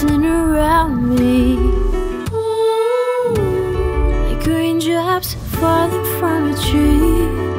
dancing around me, like raindrops falling from a tree.